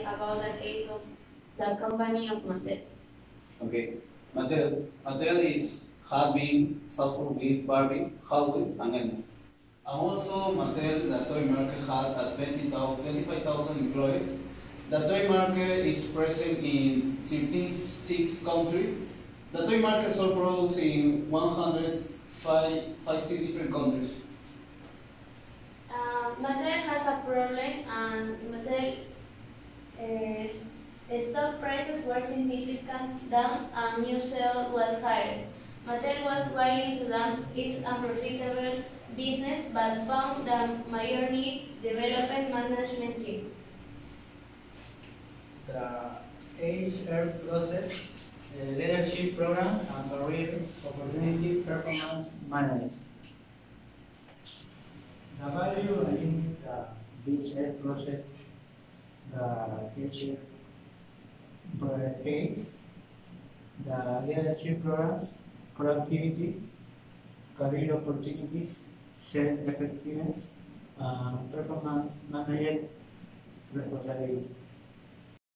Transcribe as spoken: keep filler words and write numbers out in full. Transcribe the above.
about the case of the company of Mattel. Okay. Mattel. Mattel is had been suffered with Barbie, Hot Wheels, and Elmo. And also, Mattel, the toy market, had a twenty-five thousand employees. The toy market is present in thirty-six countries. The toy market sold products in one hundred fifty different countries. Uh, Mattel has a problem, and Mattel uh, stock prices were significantly down and new sale was higher. Mattel was going to dump its unprofitable business but found the majority development management team. The H R process, uh, leadership programs, and career opportunity performance management. The value in the H R process, the H R project case, the leadership programs, productivity, career opportunities, self-effectiveness, and performance management responsibility.